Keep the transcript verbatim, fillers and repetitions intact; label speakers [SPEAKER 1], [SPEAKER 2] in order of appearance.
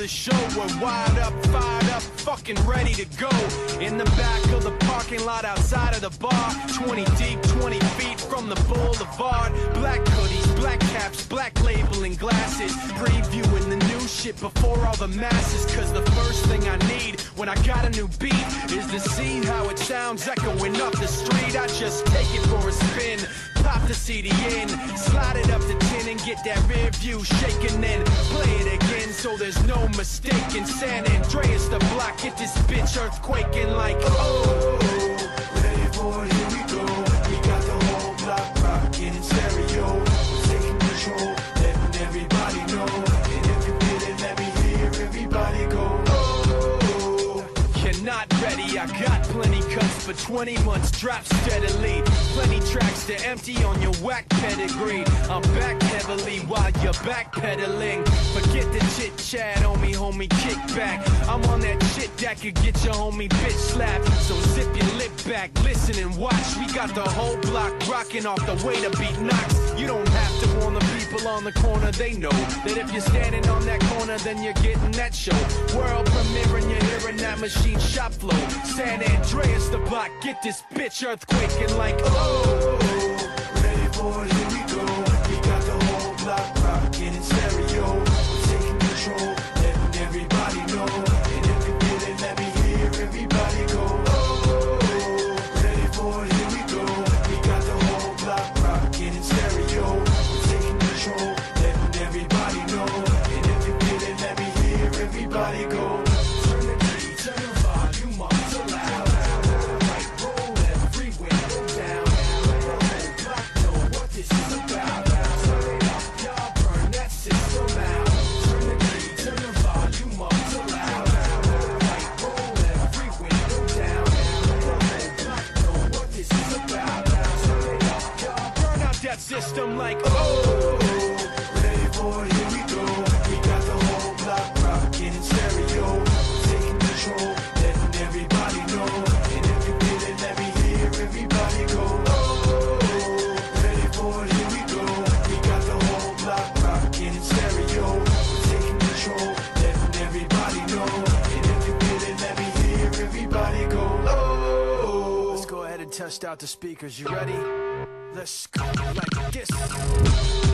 [SPEAKER 1] the show. We're wired up, fired up, fucking ready to go. In the back of the parking lot outside of the bar, twenty deep, twenty feet from the boulevard. Black hoodies, black caps, black labeling glasses, previewing the new shit before all the masses. Cause the first thing I need when I got a new beat is to see how it sounds echoing up the street. I just take it for a spin, pop the C D in, slide it up to ten and get that rear view shaking, then play it again so there's no mistaking. San Andreas the block, get this bitch earthquaking like oh. Ready for it, here we go. We got the whole block rocking in stereo, taking control, letting everybody know. And if you feel it, let me hear everybody go oh. You're not ready, I got plenty cuts for twenty months, drop steadily. Plenty tracks to empty on your whack pedigree. I'm back heavily while you're backpedaling. Forget the chit chat, homie, homie, kick back. I'm on that shit that could get your homie bitch slapped. So zip your lip back, listen and watch. We got the whole block rocking off the way to beat knocks. You don't have to warn the people on the corner, they know that if you're standing on that corner, then you're getting that show. World premiere and you're hearing that machine shop flow. San Andreas the block, get this bitch earthquaking like oh. Ready for it, here we go. We got the whole block rocking in stereo, taking control, letting everybody know. And if you feel it, let me hear everybody go oh. Ready for it, here we go. We got the whole block rocking in stereo, taking control, letting everybody know. And if you feel it, let me hear everybody go. Turn the key, turn the volume up so loud. Right, roll every window down. Let the whole block know what this is about. Turn it up, y'all, burn that system out. Turn the key, turn the volume up so loud. Right, roll every window down. Let the whole block know what this is about. Turn it up, y'all, burn out that system like oh. Ready for it, here we go. We got the whole block rocking in stereo, taking control, letting everybody know. And if you feel it, let me hear everybody go oh. Ready for it, here we go. We got the whole block rocking in stereo, taking control, letting everybody know. And if you feel it, let me hear everybody go oh. Let's go ahead and test out the speakers. You ready? Let's go like this.